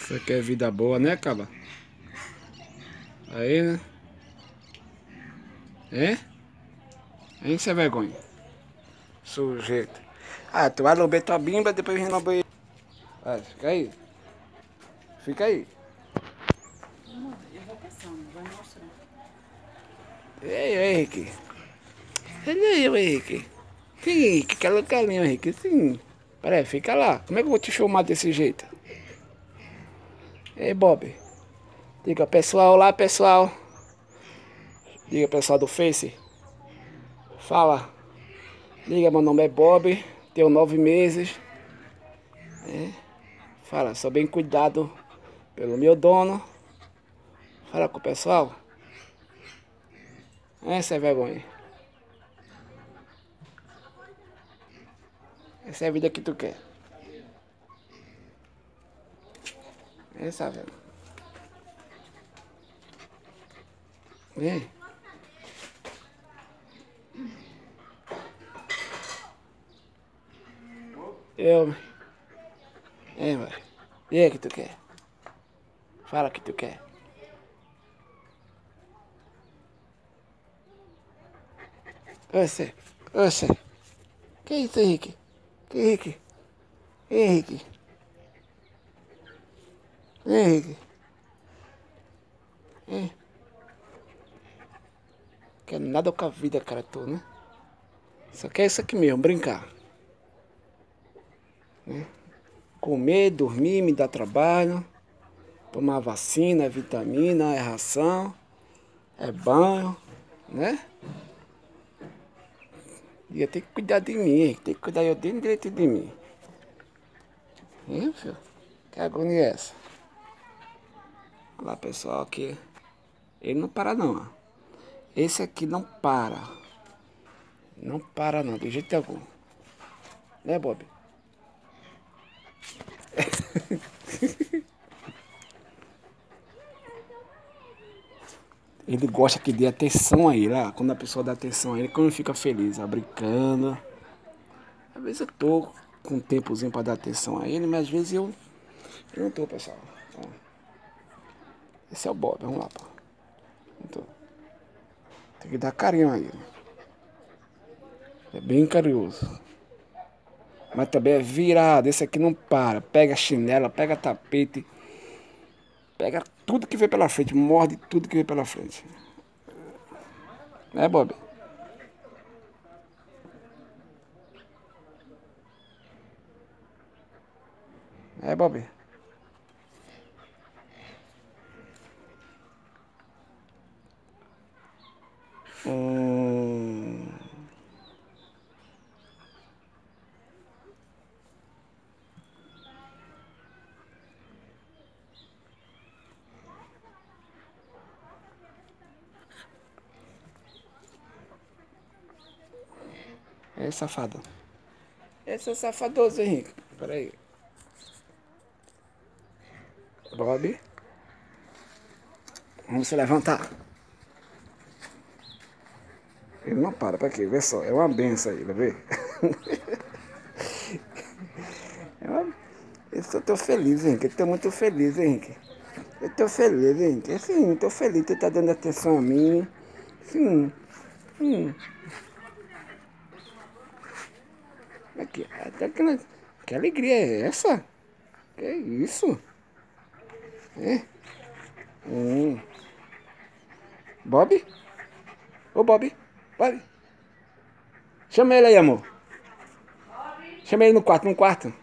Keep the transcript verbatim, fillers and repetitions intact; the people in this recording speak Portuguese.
Isso aqui é vida boa, né, caba? Aí, né? É? Aí você é vergonha. Sujeito. Ah, tu vai lamber tua bimba, depois vem lamber. Vai, fica aí. Fica aí. Amor, eu vou passando, vai mostrar. Ei, ei, Henrique. Ele aí, o Henrique. Sim, Henrique, cala calinho, Henrique. Sim. Peraí, fica lá. Como é que eu vou te chamar desse jeito? Ei, Bob. Diga pessoal lá, pessoal. Diga pessoal do Face. Fala. Diga, meu nome é Bob. Tenho nove meses. É. Fala, sou bem cuidado pelo meu dono. Fala com o pessoal. Essa é vergonha. Essa é a vida que tu quer. Essa, velho. Vem. Eu. É, velho. E aí, o que tu quer? Fala o que tu quer. Você. Você. Que isso, Henrique? Que Henrique? Henrique. Henrique. É. Quer nada com a vida, cara, tu, né? Só quer isso aqui mesmo, brincar. Né? Comer, dormir, me dar trabalho. Tomar vacina, é vitamina, é ração. É banho, né? E tem que cuidar de mim, tem que cuidar eu dentro direito de mim. Hein, filho? Que agonia é essa? Olha lá, pessoal, aqui. Ele não para não, ó. Esse aqui não para. Não para não, de jeito algum. Né, Bob? Ele gosta que dê atenção a ele, ah, quando a pessoa dá atenção a ele, como ele fica feliz, ó, brincando. Às vezes eu tô com um tempozinho pra dar atenção a ele, mas às vezes eu, eu não tô, pessoal. Ó. Esse é o Bob, vamos lá, pô. Não tô. Tem que dar carinho a ele. É bem carinhoso. Mas também é virado, esse aqui não para. Pega chinela, pega tapete, pega tudo que vem pela frente, morde tudo que vem pela frente. Né, Bob? É, Bob? Hum... É safado. Esse é safadoso, Henrique. Pera aí. Bob. Vamos se levantar. Ele não para, pra quê? Vê só, é uma benção aí, vê? É uma... Eu tô feliz, Henrique. Eu tô muito feliz, Henrique. Eu tô feliz, Henrique. Sim, tô feliz que você tá dando atenção a mim. Sim. Sim. Aqui, até que, na- que alegria é essa? Que isso? É? Hum. Bob? Ô, Bob. Bob. Chama ele aí, amor. Chama ele no quarto, no quarto.